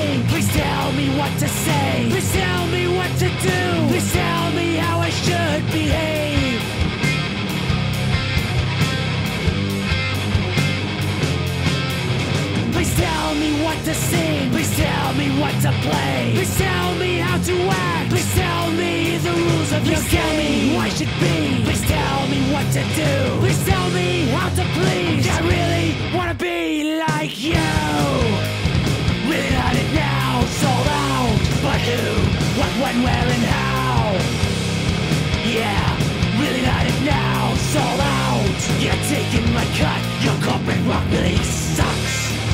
think. Please tell me what to say. Please tell me what to do. Please tell me how I should behave. Please tell me what to sing. Please tell me what to play. Please tell me how to act. Please tell me the rules of your game. Please tell me who I should be. Please tell me what to do. Please tell me how to please. I really wanna be like you. Really not it now, sold out. But who, what, when, where, and how? Yeah, really not it now, sold out. You're taking my cut. Your corporate rock really sucks.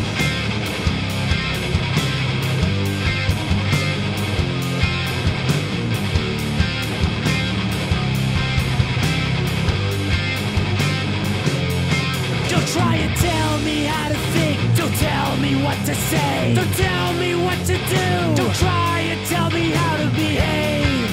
Try and tell me how to think. Don't tell me what to say. Don't tell me what to do. Don't try and tell me how to behave.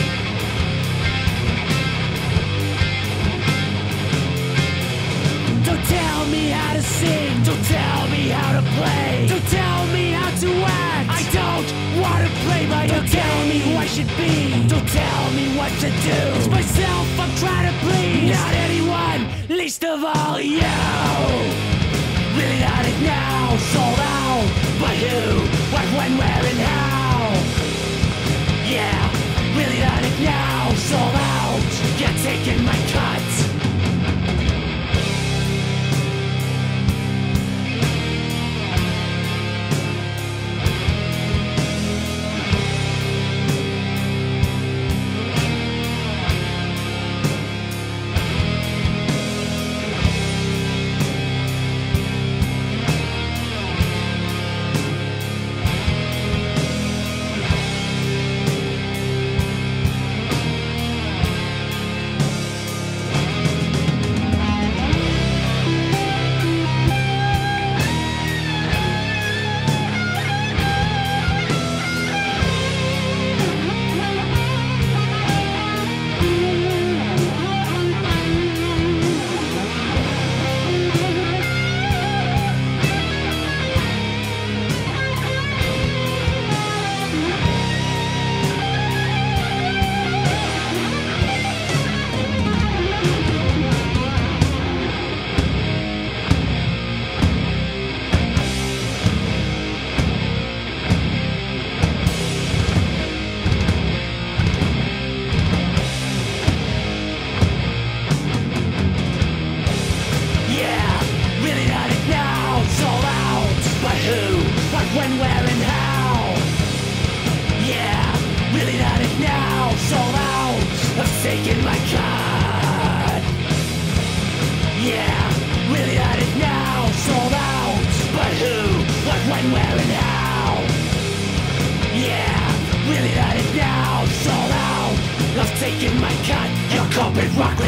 Don't tell me how to sing. Don't tell me how to play. Don't tell me how to act. I don't want to play by your game. Don't tell me who I should be. Don't tell me what to do. It's myself I'm trying to please. Not anyone, least of all you. Really not it now, sold out. But who, what, when, where, and how? Yeah, really not it now, sold out. You're taking my cut. When, where, and how? Yeah, really not it now, sold out. I've taken my cut. Yeah, really not it now, sold out. But who, what, when, where, and how? Yeah, really not it now, sold out. I've taken my cut. Your corporate rock